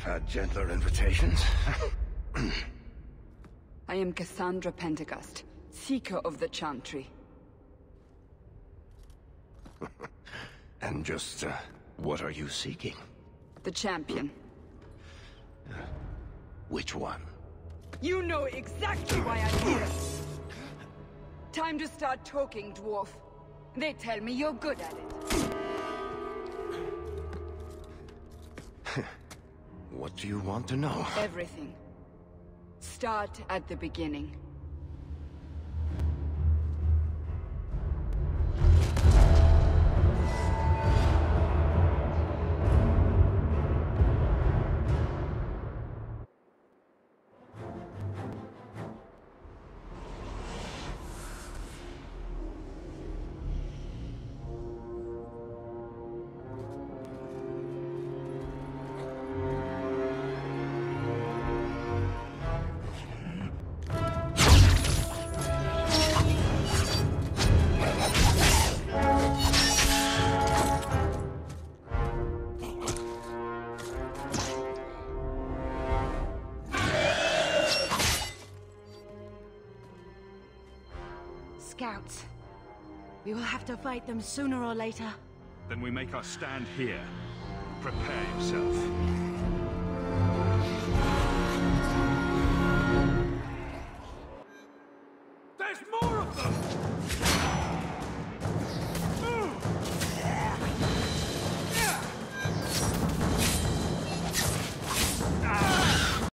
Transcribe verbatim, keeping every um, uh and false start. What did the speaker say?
had gentler invitations. I am Cassandra Pentecost, Seeker of the Chantry. And just, uh, what are you seeking? The champion. Uh, which one? You know exactly why I'm here! Time to start talking, dwarf. They tell me you're good at it. What do you want to know? Everything. Start at the beginning. Scouts. We will have to fight them sooner or later. Then we make our stand here. Prepare yourself.